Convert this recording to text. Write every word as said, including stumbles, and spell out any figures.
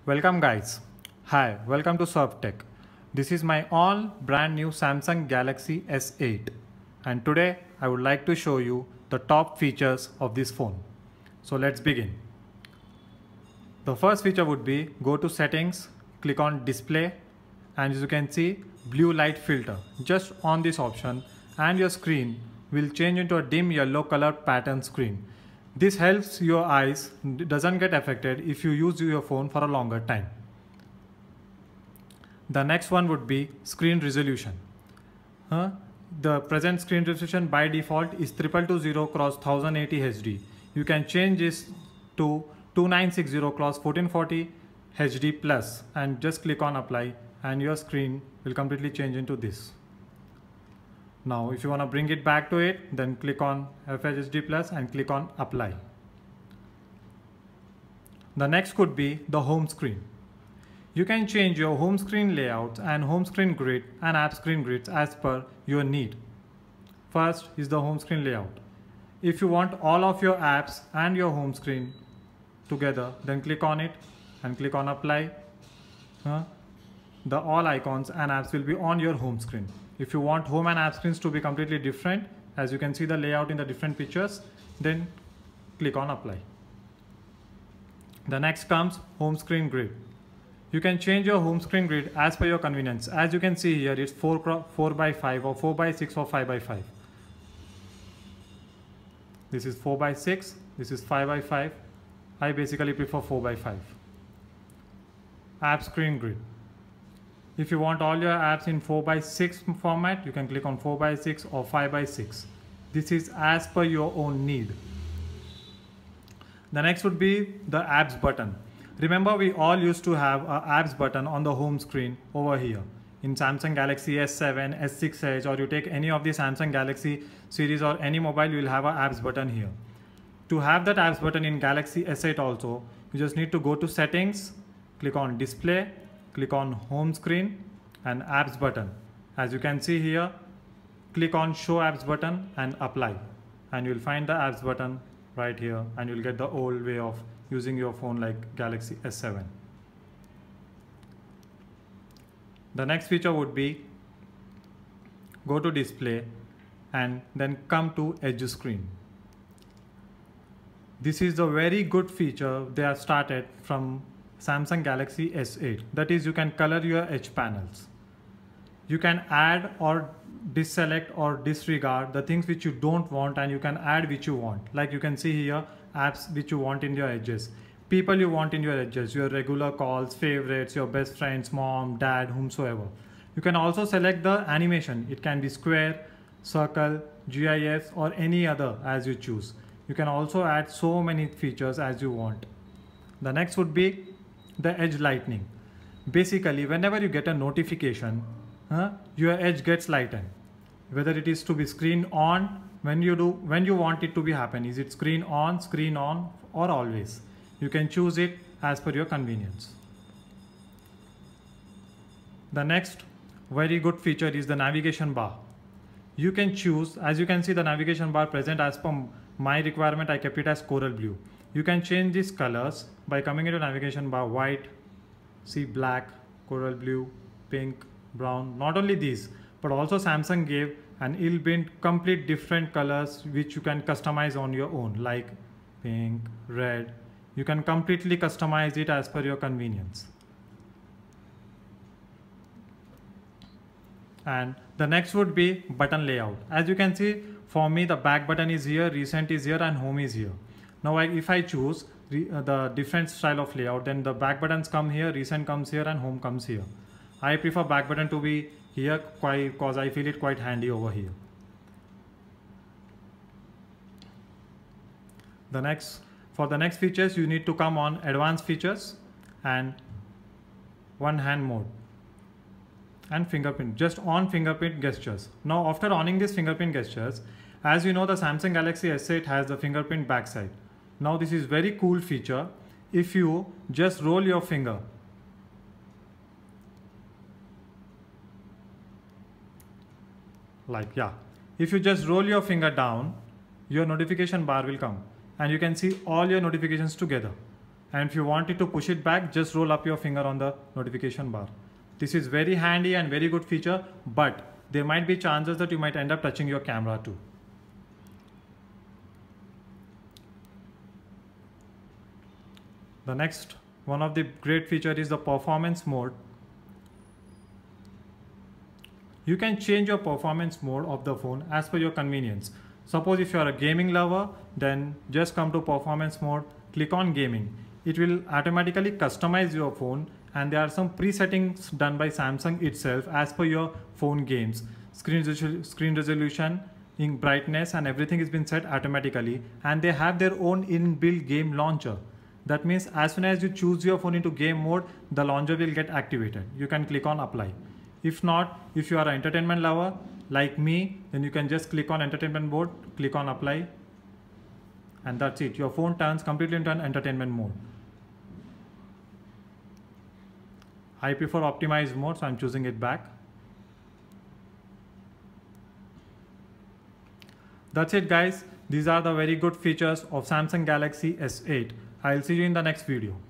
Welcome guys. Hi, welcome to ServTech. This is my all brand new Samsung Galaxy S eight and today I would like to show you the top features of this phone. So let's begin. The first feature would be go to settings, click on display, and as you can see blue light filter just on this option and your screen will change into a dim yellow color pattern screen. This helps your eyes doesn't get affected if you use your phone for a longer time. The next one would be screen resolution. Huh? The present screen resolution by default is three two two zero cross ten eighty H D. You can change this to two nine six zero cross fourteen forty H D plus and just click on apply and your screen will completely change into this. Now if you want to bring it back to it, then click on F H D plus and click on apply. The next could be the home screen. You can change your home screen layouts and home screen grid and app screen grids as per your need. First is the home screen layout. If you want all of your apps and your home screen together, then click on it and click on apply. Huh? The all icons and apps will be on your home screen. If you want home and app screens to be completely different, as you can see the layout in the different pictures, then click on apply. The next comes home screen grid. You can change your home screen grid as per your convenience. As you can see here, it's four by five or four by six or five by five. This is four by six, this is five by five. I basically prefer four by five. App screen grid. If you want all your apps in four by six format, you can click on four by six or five by six. This is as per your own need. The next would be the apps button. Remember, we all used to have a apps button on the home screen over here. In Samsung Galaxy S seven, S six Edge, or you take any of the Samsung Galaxy series or any mobile, you will have a apps button here. To have that apps button in Galaxy S eight also, you just need to go to settings, click on display, click on home screen and apps button. As you can see here, click on show apps button and apply. And you'll find the apps button right here and you'll get the old way of using your phone like Galaxy S seven. The next feature would be go to display and then come to edge screen. This is a very good feature they have started from Samsung Galaxy S eight. That is, you can color your edge panels. You can add or deselect or disregard the things which you don't want and you can add which you want. Like you can see here, apps which you want in your edges, people you want in your edges, your regular calls, favorites, your best friends, mom, dad, whomsoever. You can also select the animation. It can be square, circle, GIF or any other as you choose. You can also add so many features as you want. The next would be the edge lightning. Basically, whenever you get a notification, huh, your edge gets lightened. Whether it is to be screen on, when you do, when you want it to be happen, is it screen on, screen on, or always? You can choose it as per your convenience. The next very good feature is the navigation bar. You can choose, as you can see the navigation bar present as per my requirement, I kept it as coral blue. You can change these colors by coming into navigation bar: white, see black, coral blue, pink, brown. Not only these, but also Samsung gave an inbuilt complete different colors which you can customize on your own, like pink, red. You can completely customize it as per your convenience. And the next would be button layout. As you can see, for me the back button is here, recent is here and home is here. Now I, if I choose re, uh, the different style of layout, then the back buttons come here, recent comes here and home comes here. I prefer back button to be here quite because I feel it quite handy over here. The next, for the next features, you need to come on advanced features and one hand mode and fingerprint, just on fingerprint gestures. Now after owning these fingerprint gestures, as you know, the Samsung Galaxy S eight has the fingerprint backside. Now this is very cool feature. If you just roll your finger, like yeah, if you just roll your finger down, your notification bar will come and you can see all your notifications together. And if you wanted to push it back, just roll up your finger on the notification bar. This is very handy and very good feature, but there might be chances that you might end up touching your camera too. The next one of the great feature is the performance mode. You can change your performance mode of the phone as per your convenience. Suppose if you are a gaming lover, then just come to performance mode, click on gaming. It will automatically customize your phone, and there are some pre-settings done by Samsung itself as per your phone games. Screen, resol screen resolution, in brightness, and everything has been set automatically, and they have their own inbuilt game launcher. That means as soon as you choose your phone into game mode, the launcher will get activated. You can click on apply. If not, if you are an entertainment lover like me, then you can just click on entertainment mode, click on apply, and that's it. Your phone turns completely into an entertainment mode. I prefer optimized mode, so I'm choosing it back. That's it, guys. These are the very good features of Samsung Galaxy S eight. I'll see you in the next video.